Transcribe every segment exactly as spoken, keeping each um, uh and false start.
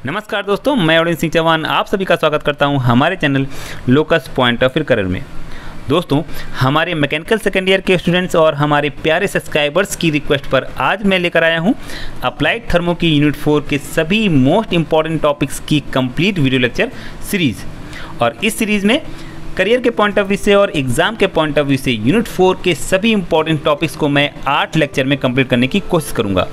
नमस्कार दोस्तों, मैं अरुण सिंह चौहान आप सभी का स्वागत करता हूं हमारे channel locus point of view career में। दोस्तों, हमारे मैकेनिकल सेकेंड ईयर के स्टूडेंट्स और हमारे प्यारे सब्सक्राइबर्स की रिक्वेस्ट पर आज मैं लेकर आया हूं अप्लाइड थर्मो की यूनिट फोर के सभी मोस्ट इंपॉर्टेंट टॉपिक्स की कंप्लीट वीडियो लेक्चर सीरीज़। और इस सीरीज़ में करियर के पॉइंट ऑफ व्यू से और एग्ज़ाम के पॉइंट ऑफ व्यू से यूनिट फोर के सभी इंपॉर्टेंट टॉपिक्स को मैं आठ लेक्चर में कंप्लीट करने की कोशिश करूँगा।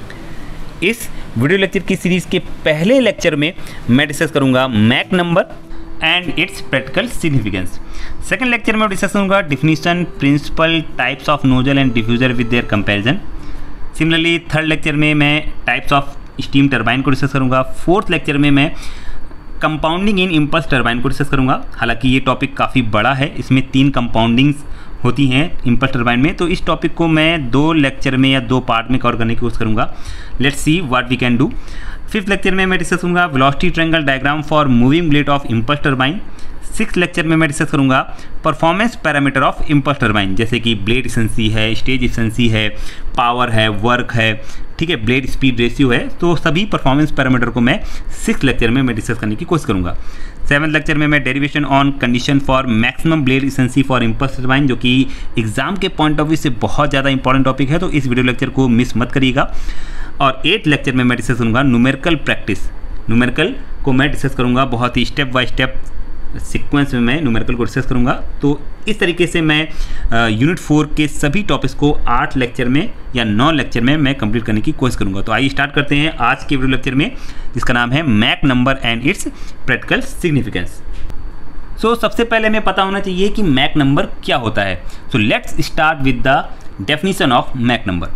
इस वीडियो लेक्चर की सीरीज़ के पहले लेक्चर में मैं डिस्कस करूंगा Mach number and its practical significance. Second lecture में डिस्कस करूंगा definition, principle, types of nozzle and diffuser with their comparison. Similarly third lecture में मैं टाइप्स ऑफ स्टीम टरबाइन को डिस्कस करूंगा। फोर्थ लेक्चर में मैं कंपाउंडिंग इन इम्पल्स टरबाइन को discuss करूंगा। हालांकि ये टॉपिक काफ़ी बड़ा है, इसमें तीन कंपाउंडिंग्स होती हैं इम्पल्स टरबाइन में, तो इस टॉपिक को मैं दो लेक्चर में या दो पार्ट में कवर करने की कोशिश करूंगा। Let's see what we can do. Fifth lecture में मैं डिस्कस करूंगा velocity triangle diagram for moving blade of impulse turbine. Six lecture में मैं डिस्कस करूंगा performance parameter of impulse turbine, जैसे कि ब्लेड एफिशिएंसी है, स्टेज एफिशिएंसी है, पावर है, वर्क है, ठीक है, ब्लेड स्पीड रेशियो है। तो सभी परफॉर्मेंस पैरामीटर को मैं सिक्स लेक्चर में मैं डिस्कस करने की कोशिश करूंगा। सेवन्थ लेक्चर में मैं derivation on condition for maximum blade efficiency for impulse turbine, जो कि एग्जाम के पॉइंट ऑफ व्यू से बहुत ज़्यादा इंपॉर्टेंट टॉपिक है, तो इस वीडियो लेक्चर को मिस मत करिएगा। और एट लेक्चर में मैं डिस्कस करूँगा न्यूमेरिकल प्रैक्टिस। न्यूमेरिकल को मैं डिस्कस करूँगा बहुत ही स्टेप बाय स्टेप सीक्वेंस में मैं न्यूमेरिकल को डिस्कस करूँगा। तो इस तरीके से मैं यूनिट फोर के सभी टॉपिक्स को आठ लेक्चर में या नौ लेक्चर में मैं कंप्लीट करने की कोशिश करूँगा। तो आइए स्टार्ट करते हैं आज के वीडियो लेक्चर में, जिसका नाम है Mach number and its practical significance. So सबसे पहले हमें पता होना चाहिए कि मैक नंबर क्या होता है। So let's start with the definition of Mach number.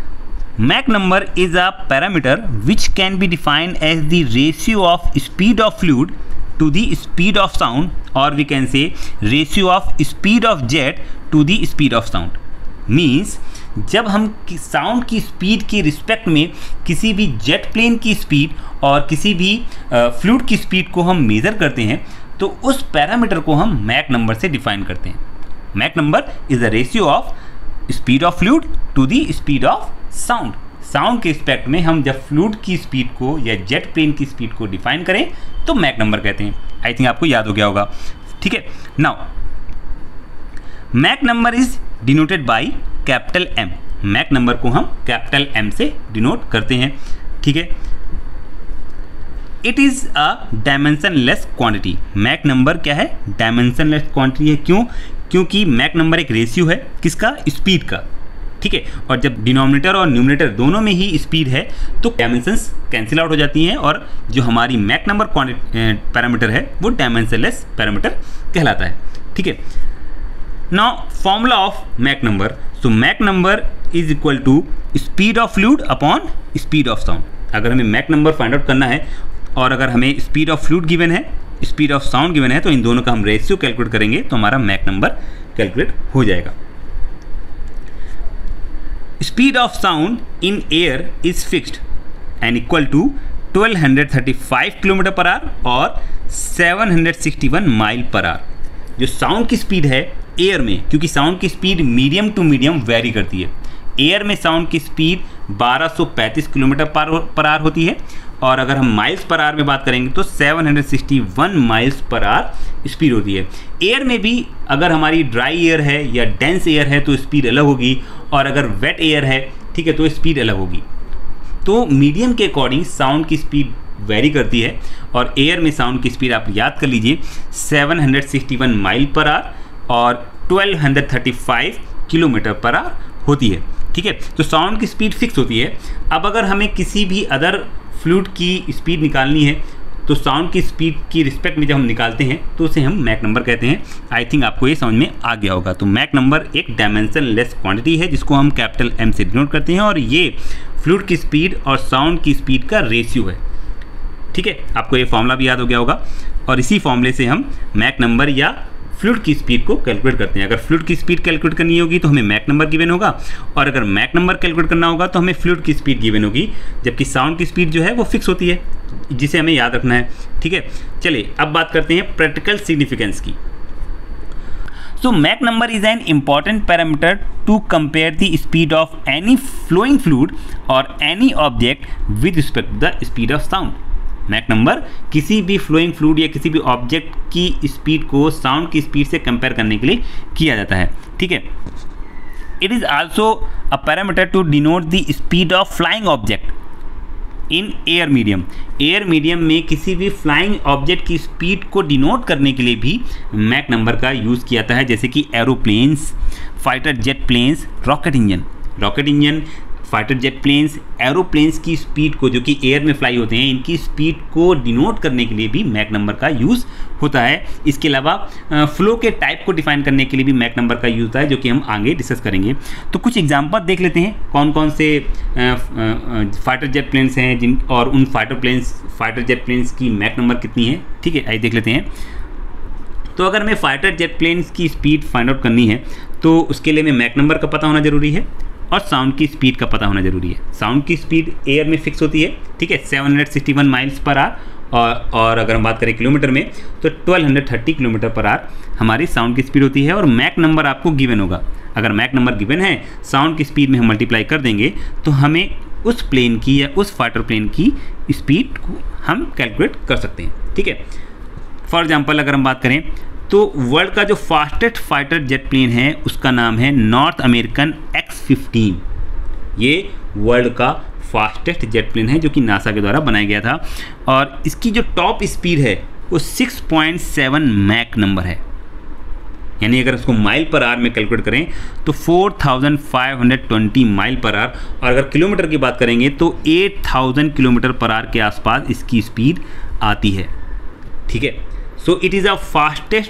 Mach number is a parameter which can be defined as the ratio of speed of fluid to the speed of sound, or we can say ratio of speed of jet to the speed of sound. Means जब हम sound की speed के respect में किसी भी jet plane की speed और किसी भी फ्लूइड की स्पीड को हम मेज़र करते हैं, तो उस पैरामीटर को हम मैक नंबर से डिफाइन करते हैं। Mach number is the ratio of speed of fluid to the speed of sound. Sound के रिस्पेक्ट में हम जब फ्लूइड की स्पीड को या जेट प्लेन की स्पीड को डिफाइन करें तो मैक नंबर कहते हैं। आई थिंक आपको याद हो गया होगा, ठीक है। Now Mach number is denoted by capital M. Mach number को हम कैपिटल एम से डिनोट करते हैं, ठीक है। It is a dimensionless quantity. Mach number क्या है? डायमेंशनलेस क्वांटिटी है। क्यों? क्योंकि मैक नंबर एक रेशियो है किसका? स्पीड का, ठीक है। और जब डिनोमिनेटर और न्यूमरेटर दोनों में ही स्पीड है तो डायमेंशंस कैंसिल आउट हो जाती हैं, और जो हमारी मैक नंबर पैरामीटर है वो डायमेंशनलेस पैरामीटर कहलाता है, ठीक है। Now formula of Mach number. So Mach number is equal to speed of fluid upon speed of sound. अगर हमें मैक नंबर फाइंड आउट करना है और अगर हमें स्पीड ऑफ फ्लूइड गिवन है, स्पीड ऑफ साउंड गिवन है, तो इन दोनों का हम रेशियो कैलकुलेट करेंगे तो हमारा मैक नंबर कैलकुलेट हो जाएगा। Speed of sound in air is fixed and equal to twelve thirty-five kilometre per hour और seven sixty one mile per hour. जो साउंड की स्पीड है एयर में, क्योंकि साउंड की speed medium to medium vary करती है, एयर में साउंड की स्पीड बारह सौ पैंतीस किलोमीटर पर आवर होती है, और अगर हम माइल्स पर आवर में बात करेंगे तो seven sixty one miles per hour speed होती है। एयर में भी अगर हमारी ड्राई एयर है या डेंस एयर है तो स्पीड अलग होगी, और अगर वेट एयर है, ठीक है, तो स्पीड अलग होगी। तो मीडियम के अकॉर्डिंग साउंड की स्पीड वेरी करती है, और एयर में साउंड की स्पीड आप याद कर लीजिए seven sixty one mile per hour और twelve thirty five kilometre per hour होती है, ठीक है। तो साउंड की स्पीड फिक्स होती है। अब अगर हमें किसी भी अदर फ्लूइड की स्पीड निकालनी है तो साउंड की स्पीड की रिस्पेक्ट में जब हम निकालते हैं तो उसे हम मैक नंबर कहते हैं। आई थिंक आपको ये समझ में आ गया होगा। तो मैक नंबर एक डायमेंशनलेस क्वांटिटी है जिसको हम कैपिटल एम से डिनोट करते हैं, और ये फ्लूइड की स्पीड और साउंड की स्पीड का रेशियो है, ठीक है। आपको ये फॉर्मूला भी याद हो गया होगा, और इसी फॉर्मूले से हम मैक नंबर या फ्लूइड की स्पीड को कैलकुलेट करते हैं। अगर फ्लूइड की स्पीड कैलकुलेट करनी होगी तो हमें मैक नंबर गिवन होगा, और अगर मैक नंबर कैलकुलेट करना होगा तो हमें फ्लूइड की स्पीड गिवन होगी, जबकि साउंड की स्पीड जो है वो फिक्स होती है, जिसे हमें याद रखना है, ठीक है। चलिए अब बात करते हैं प्रैक्टिकल सिग्निफिकेंस की। So Mach number is an important parameter to compare the speed of any flowing fluid और any object with respect to the speed of sound. Mach number किसी भी फ्लोइंग फ्लूइड या किसी भी ऑब्जेक्ट की speed को sound की speed से कंपेयर करने के लिए किया जाता है, ठीक है। It is also a parameter to denote the speed of flying object in air medium. Air medium में किसी भी फ्लाइंग ऑब्जेक्ट की स्पीड को डिनोट करने के लिए भी मैक नंबर का यूज़ किया जाता है, जैसे कि aeroplanes, fighter jet planes, rocket engine. Rocket engine, fighter jet planes, aeroplanes की स्पीड को, जो कि एयर में फ्लाई होते हैं, इनकी स्पीड को डिनोट करने के लिए भी मैक नंबर का यूज़ होता है। इसके अलावा फ्लो के टाइप को डिफाइन करने के लिए भी मैक नंबर का यूज़ होता है, जो कि हम आगे डिस्कस करेंगे। तो कुछ एग्जांपल देख लेते हैं कौन कौन से फाइटर जेट प्लेन्स हैं जिन और उन fighter planes fighter jet planes की मैक नंबर कितनी है, ठीक है, आइए देख लेते हैं। तो अगर हमें फाइटर जेट प्लेन्स की स्पीड फाइंड आउट करनी है तो उसके लिए हमें मैक नंबर का पता होना ज़रूरी है और साउंड की स्पीड का पता होना जरूरी है। साउंड की स्पीड एयर में फिक्स होती है, ठीक है, seven sixty one miles per hour, और और अगर हम बात करें किलोमीटर में तो twelve thirty kilometre per hour हमारी साउंड की स्पीड होती है। और मैक नंबर आपको गिवन होगा। अगर मैक नंबर गिवन है, साउंड की स्पीड में हम मल्टीप्लाई कर देंगे तो हमें उस प्लेन की या उस फाइटर प्लेन की स्पीड को हम कैलकुलेट कर सकते हैं, ठीक है। फॉर एग्जाम्पल अगर हम बात करें तो वर्ल्ड का जो फास्टेस्ट फाइटर जेट प्लेन है उसका नाम है नॉर्थ अमेरिकन एक्स फिफ्टीन। ये वर्ल्ड का फास्टेस्ट जेट प्लेन है जो कि नासा के द्वारा बनाया गया था, और इसकी जो टॉप स्पीड है वो six point seven Mach number है। यानी अगर इसको माइल पर आवर में कैलकुलेट करें तो four thousand five hundred twenty mile per hour, और अगर किलोमीटर की बात करेंगे तो eight thousand kilometre per hour के आसपास इसकी स्पीड आती है, ठीक है। So it is a fastest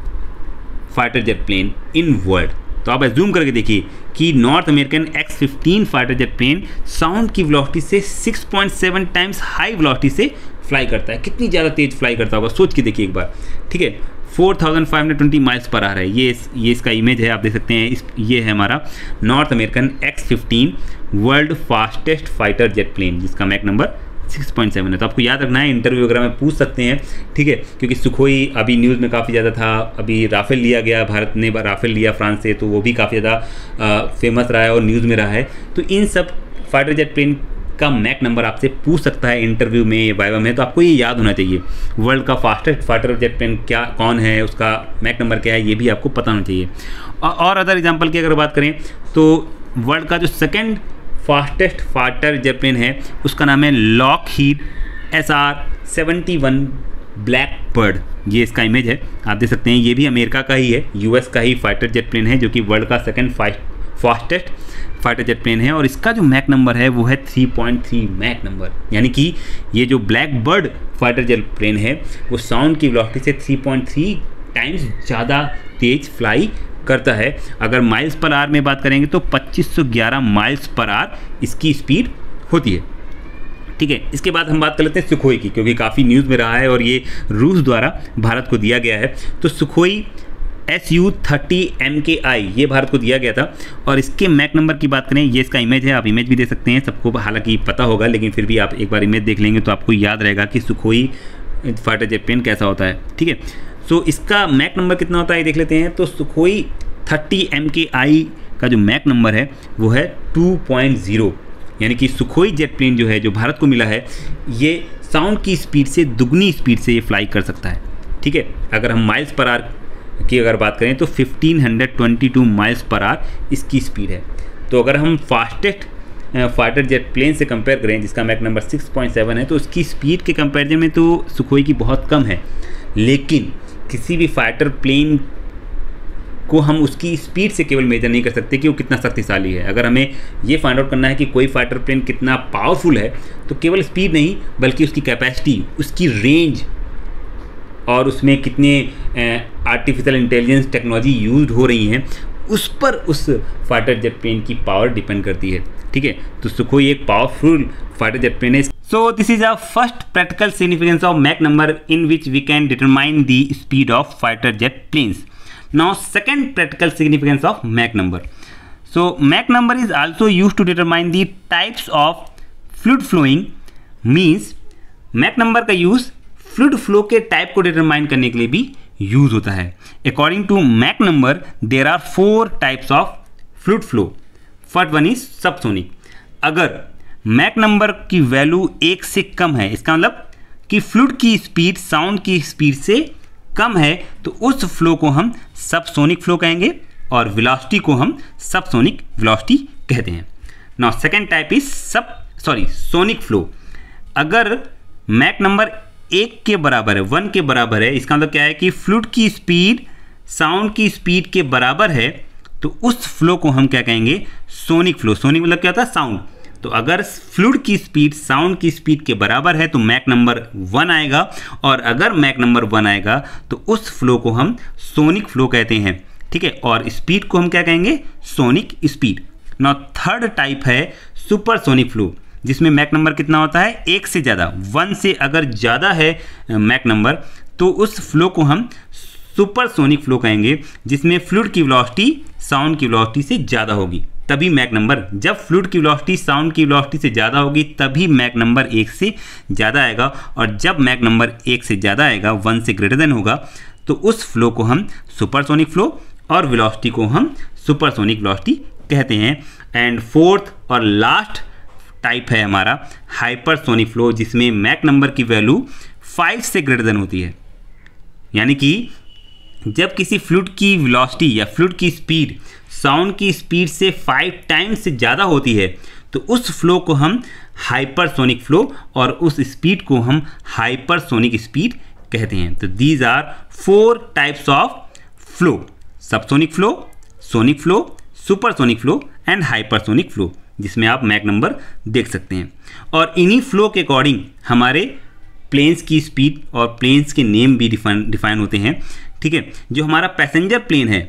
fighter jet plane in world. तो आप एज्यूम करके देखिए कि North American X fifteen fighter jet plane sound की वेलोसिटी से six point seven times high velocity से फ्लाई करता है। कितनी ज़्यादा तेज फ्लाई करता होगा, सोच के देखिए एक बार, ठीक है। Four thousand five hundred twenty miles per आ रहा है। ये ये इसका इमेज है, आप देख सकते हैं। इस ये है हमारा North American X fifteen world fastest fighter jet plane, जिसका Mach number six point seven है। तो आपको याद रखना है, इंटरव्यू वगैरह में पूछ सकते हैं, ठीक है, क्योंकि सुखोई अभी न्यूज़ में काफ़ी ज़्यादा था। अभी राफेल लिया गया, भारत ने राफेल लिया फ्रांस से, तो वो भी काफ़ी ज़्यादा फेमस रहा है और न्यूज़ में रहा है। तो इन सब फाइटर जेट प्लेन का मैक नंबर आपसे पूछ सकता है इंटरव्यू में, वाइवा में, तो आपको ये याद होना चाहिए। वर्ल्ड का फास्टेस्ट फाइटर जेट प्लेन क्या कौन है, उसका मैक नंबर क्या है, ये भी आपको पता होना चाहिए। और अदर एग्जाम्पल की अगर बात करें तो वर्ल्ड का जो second fastest fighter jet plane है उसका नाम है Lockheed S R seventy one Blackbird. ये इसका इमेज है, आप देख सकते हैं। ये भी अमेरिका का ही है, यूएस का ही फाइटर जेट प्लेन है, जो कि वर्ल्ड का second fastest fighter jet plane है, और इसका जो मैक नंबर है वो है three point three Mach number. यानी कि ये जो Blackbird fighter jet plane है वो साउंड की वेलोसिटी से थ्री पॉइंट थ्री टाइम्स ज़्यादा तेज फ्लाई करता है। अगर माइल्स पर आवर में बात करेंगे तो पच्चीस सौ ग्यारह माइल्स पर आवर इसकी स्पीड होती है, ठीक है। इसके बाद हम बात कर लेते हैं सुखोई की, क्योंकि काफ़ी न्यूज़ में रहा है और ये रूस द्वारा भारत को दिया गया है। तो Sukhoi S U thirty M K I ये भारत को दिया गया था, और इसके मैक नंबर की बात करें, ये इसका इमेज है, आप इमेज भी दे सकते हैं। सबको हालांकि पता होगा, लेकिन फिर भी आप एक बार इमेज देख लेंगे तो आपको याद रहेगा कि सुखोई फाइटर जेट प्लेन कैसा होता है, ठीक है। सो so, इसका मैक नंबर कितना होता है देख लेते हैं। तो सुखोई थर्टी एम के आई का जो मैक नंबर है वो है टू पॉइंट ज़ीरो। यानी कि सुखोई जेट प्लेन जो है, जो भारत को मिला है, ये साउंड की स्पीड से दुगनी स्पीड से ये फ्लाई कर सकता है, ठीक है। अगर हम माइल्स पर आवर की अगर बात करें तो fifteen twenty two miles per hour इसकी स्पीड है। तो अगर हम फास्टेस्ट फाइटर जेट प्लेन से कंपेयर करें, जिसका Mach number six point seven है, तो उसकी स्पीड के कंपेरिजन में तो सुखोई की बहुत कम है। लेकिन किसी भी फाइटर प्लेन को हम उसकी स्पीड से केवल मेजर नहीं कर सकते कि वो कितना शक्तिशाली है। अगर हमें ये फाइंड आउट करना है कि कोई फाइटर प्लेन कितना पावरफुल है, तो केवल स्पीड नहीं बल्कि उसकी कैपेसिटी, उसकी रेंज, और उसमें कितने आर्टिफिशियल इंटेलिजेंस टेक्नोलॉजी यूज हो रही हैं, उस पर उस फाइटर जेट प्लेन की पावर डिपेंड करती है, ठीक है। तो सुखोई एक पावरफुल फाइटर जेट प्लेन है। So this is a first practical significance of Mach number in which we can determine the speed of fighter jet planes. Now second practical significance of Mach number. So Mach number is also used to determine the types of fluid flowing, means Mach number का use fluid flow के type को determine करने के लिए भी use होता है। According to Mach number there are four types of fluid flow. First one is subsonic. अगर Mach number की वैल्यू एक से कम है, इसका मतलब कि फ्लूइड की स्पीड साउंड की स्पीड से कम है तो उस फ्लो को हम सबसोनिक फ्लो कहेंगे और वेलोसिटी को हम सबसोनिक वेलोसिटी कहते हैं। Now second type is sub sorry sonic flow. अगर मैक नंबर एक के बराबर है, वन के बराबर है, इसका मतलब क्या है कि फ्लूइड की स्पीड साउंड की स्पीड के बराबर है तो उस फ्लो को हम क्या कहेंगे, सोनिक फ्लो। सोनिक मतलब क्या होता है, साउंड। तो अगर फ्लूइड की स्पीड साउंड की स्पीड के बराबर है तो मैक नंबर वन आएगा, और अगर मैक नंबर वन आएगा तो उस फ्लो को हम सोनिक फ्लो कहते हैं, ठीक है। और स्पीड को हम क्या कहेंगे, sonic speed. Now third type है सुपरसोनिक फ्लो, जिसमें मैक नंबर कितना होता है, एक से ज़्यादा, वन से अगर ज़्यादा है मैक नंबर तो उस फ्लो को हम सुपरसोनिक फ्लो कहेंगे, जिसमें फ्लूइड की वेलोसिटी साउंड की वेलोसिटी से ज़्यादा होगी तभी मैक नंबर, जब फ्लूइड की वेलोसिटी साउंड की वेलोसिटी से ज़्यादा होगी तभी मैक नंबर एक से ज़्यादा आएगा, और जब मैक नंबर एक से ज़्यादा आएगा, वन से ग्रेटर देन होगा, तो उस फ्लो को हम सुपरसोनिक फ्लो और वेलोसिटी को हम सुपरसोनिक वेलोसिटी कहते हैं। एंड फोर्थ और लास्ट टाइप है हमारा हाइपरसोनिक फ्लो, जिसमें मैक नंबर की वैल्यू फाइव से ग्रेटर देन होती है। यानी कि जब किसी फ्लूइड की वेलोसिटी या फ्लूइड की स्पीड साउंड की स्पीड से फाइव टाइम्स से ज़्यादा होती है तो उस फ्लो को हम हाइपरसोनिक फ्लो और उस स्पीड को हम हाइपरसोनिक स्पीड कहते हैं। तो these are four types of flow, subsonic flow, sonic flow, supersonic flow and hypersonic flow, जिसमें आप मैक नंबर देख सकते हैं। और इन्हीं फ्लो के अकॉर्डिंग हमारे प्लेन्स की स्पीड और प्लेन्स के नेम भी डिफाइन डिफाइन होते हैं, ठीक है। जो हमारा पैसेंजर प्लेन है,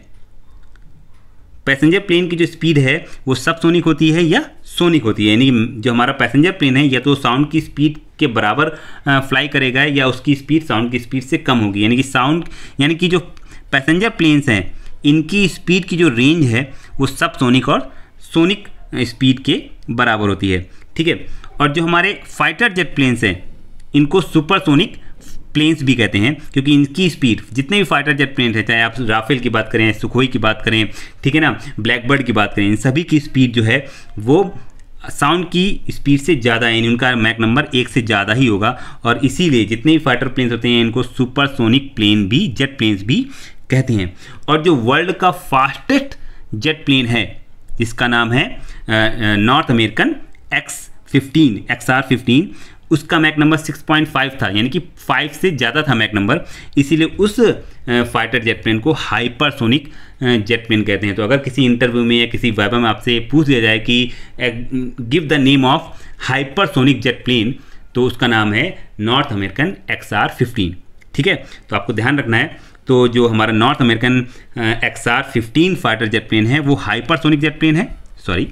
पैसेंजर प्लेन की जो स्पीड है वो सबसोनिक होती है या सोनिक होती है। यानी जो हमारा पैसेंजर प्लेन है या तो साउंड की स्पीड के बराबर फ्लाई करेगा या उसकी स्पीड साउंड की स्पीड से कम होगी। यानी कि साउंड यानी कि जो पैसेंजर प्लेन्स हैं इनकी स्पीड की जो रेंज है वो सबसोनिक और सोनिक स्पीड के बराबर होती है, ठीक है। और जो हमारे फाइटर जेट प्लेन्स हैं इनको सुपरसोनिक प्लेन्स भी कहते हैं, क्योंकि इनकी स्पीड, जितने भी फाइटर जेट प्लेन है, चाहे आप राफेल की बात करें, सुखोई की बात करें, ठीक है ना, ब्लैकबर्ड की बात करें, इन सभी की स्पीड जो है वो साउंड की स्पीड से ज़्यादा है, उनका मैक नंबर एक से ज़्यादा ही होगा। और इसीलिए जितने भी फाइटर प्लेन्स होते हैं इनको सुपरसोनिक प्लेन भी, जेट प्लेन्स भी कहते हैं। और जो वर्ल्ड का फास्टेस्ट जेट प्लेन है इसका नाम है North American X fifteen X R fifteen, उसका Mach number six point five था, यानी कि फाइव से ज़्यादा था मैक नंबर, इसीलिए उस फाइटर जेट प्लेन को हाइपरसोनिक जेट प्लेन कहते हैं। तो अगर किसी इंटरव्यू में या किसी वाइवा में आपसे पूछ लिया जाए कि give the name of hypersonic jet plane, तो उसका नाम है North American X R fifteen, ठीक है। तो आपको ध्यान रखना है। तो जो हमारा North American X R fifteen fighter jet plane है वो हाइपरसोनिक जेट प्लेन है, सॉरी।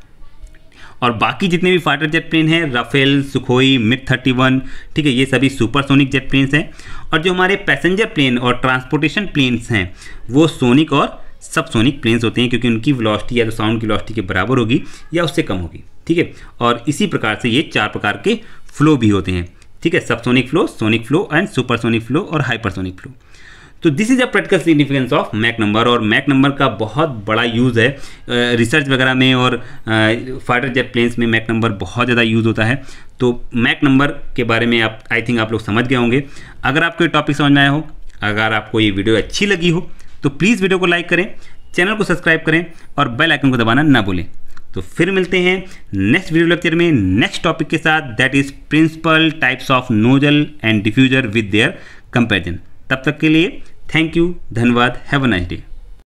और बाकी जितने भी फाइटर जेट प्लेन हैं, Rafale, Sukhoi, MiG thirty one, ठीक है, ये सभी सुपरसोनिक जेट प्लेन्स हैं। और जो हमारे पैसेंजर प्लेन और ट्रांसपोर्टेशन प्लेन्स हैं वो सोनिक और सबसोनिक प्लेन्स होते हैं, क्योंकि उनकी वेलोसिटी या तो साउंड की वेलोसिटी के बराबर होगी या उससे कम होगी, ठीक है। और इसी प्रकार से ये चार प्रकार के फ्लो भी होते हैं, ठीक है, subsonic flow, sonic flow and supersonic flow और हाइपरसोनिक फ्लो। तो this is a practical significance of Mach number. और मैक नंबर का बहुत बड़ा यूज़ है रिसर्च वगैरह में, और फाइटर जेट प्लेन्स में मैक नंबर बहुत ज़्यादा यूज़ होता है। तो मैक नंबर के बारे में आप आई थिंक आप लोग समझ गए होंगे। अगर आपको ये टॉपिक समझ में आया हो, अगर आपको ये वीडियो अच्छी लगी हो तो प्लीज़ वीडियो को लाइक करें, चैनल को सब्सक्राइब करें और बेल आइकन को दबाना ना भूलें। तो फिर मिलते हैं नेक्स्ट वीडियो लेक्चर में नेक्स्ट टॉपिक के साथ, that is principal types of nozzle and diffuser with their comparison. तब तक के लिए थैंक यू, धन्यवाद, हैव अ नाइस डे।